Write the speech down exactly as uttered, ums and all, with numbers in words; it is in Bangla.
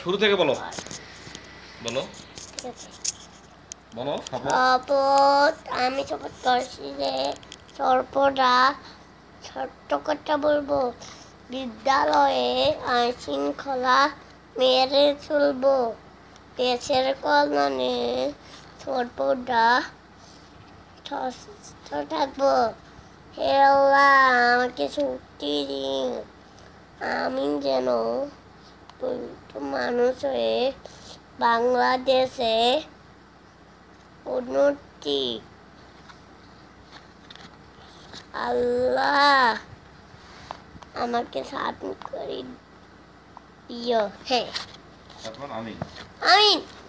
শুরু থেকে বলো বলো বলো শপথ আমি শপথ করছি যে সর্বদা ছোট্ট কথা বলবো, বিদ্যালয়ে আইন শৃঙ্খলা মেরে চলবো, দেশের কল্যাণে সর্বদা সুস্থ থাকবো। হে আল্লাহ, আমাকে শক্তি দিন, আমি যেন মানুষ হয়ে বাংলাদেশে উন্নতি আল্লাহ আমাকে সাধন করে দিও। হ্যাঁ, আমিন। আমিন।